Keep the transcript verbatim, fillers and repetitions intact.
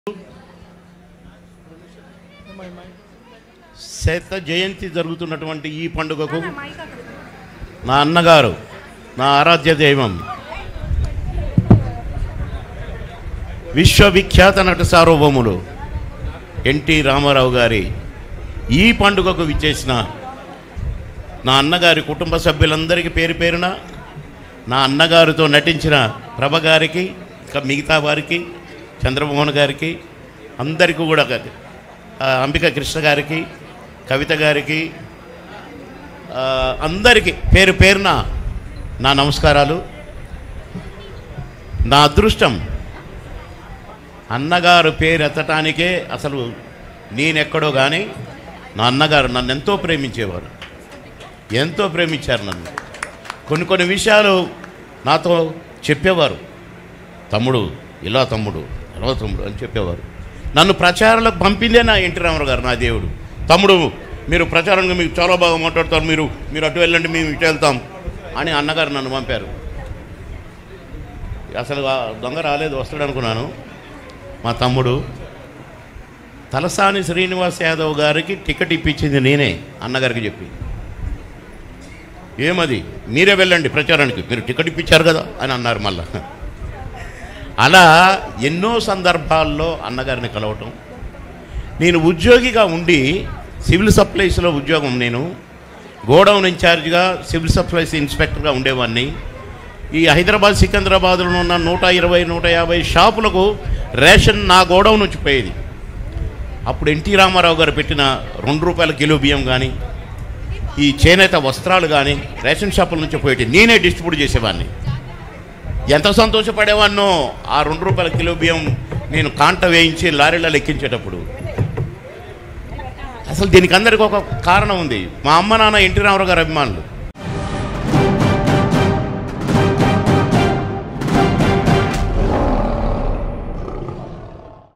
శత జయంతి జరుగుతున్నటువంటి ఈ పండుగకు నా అన్నగారు, నా ఆరాధ్య దైవం, విశ్వవిఖ్యాత నట సార్వభౌములు ఎన్టీ రామారావు గారి ఈ పండుగకు విచ్చేసిన నా అన్నగారి కుటుంబ సభ్యులందరికీ పేరు పేరున, నా అన్నగారితో నటించిన ప్రభ గారికి, ఇంకా మిగతా వారికి, చంద్రమోహన్ గారికి, అందరికీ కూడా, అంబిక కృష్ణ గారికి, కవిత గారికి, అందరికీ పేరు పేరున నా నమస్కారాలు. నా అదృష్టం అన్నగారు పేరు ఎత్తటానికే అసలు నేనెక్కడో కానీ నా అన్నగారు నన్ను ఎంతో ప్రేమించేవారు, ఎంతో ప్రేమించారు నన్ను. కొన్ని కొన్ని విషయాలు నాతో చెప్పేవారు. తమ్ముడు ఇలా, తమ్ముడు ఎలా, తమ్ముడు అని చెప్పేవారు. నన్ను ప్రచారాలకు పంపిందే నా ఎన్టీ రామారావు గారు, నా దేవుడు. తమ్ముడు మీరు ప్రచారంగా మీకు చాలా బాగా మాట్లాడతారు, మీరు మీరు అటు వెళ్ళండి, మేము ఇటు వెళ్తాం అని అన్నగారు నన్ను పంపారు. అసలు దొంగ రాలేదు, వస్తాడు అనుకున్నాను. మా తమ్ముడు తలసాని శ్రీనివాస్ యాదవ్ గారికి టికెట్ ఇప్పించింది నేనే, అన్నగారికి చెప్పి. ఏమది, మీరే వెళ్ళండి ప్రచారానికి, మీరు టికెట్ ఇప్పించారు కదా అని అన్నారు. మళ్ళా అలా ఎన్నో సందర్భాల్లో అన్నగారిని కలవటం. నేను ఉద్యోగిగా ఉండి సివిల్ సప్లైస్లో ఉద్యోగం, నేను గోడౌన్ ఇన్ఛార్జ్గా సివిల్ సప్లైస్ ఇన్స్పెక్టర్గా ఉండేవాడిని. ఈ హైదరాబాద్ సికింద్రాబాద్లో ఉన్న నూట ఇరవై నూట యాభై షాపులకు రేషన్ నా గోడౌన్ నుంచి పోయేది. అప్పుడు ఎన్టీ రామారావు గారు పెట్టిన రెండు రూపాయల కిలో బియ్యం కానీ, ఈ చేనేత వస్త్రాలు కానీ రేషన్ షాపుల నుంచి పోయేటి నేనే డిస్ట్రిబ్యూట్ చేసేవాడిని. ఎంత సంతోషపడేవాడినో ఆ రెండు రూపాయల కిలో బియ్యం నేను కాంట వేయించి లారీలలో ఎక్కించేటప్పుడు. అసలు దీనికి అందరికీ ఒక కారణం ఉంది. మా అమ్మ నాన్న ఎన్టీ రామారావు గారు అభిమానులు.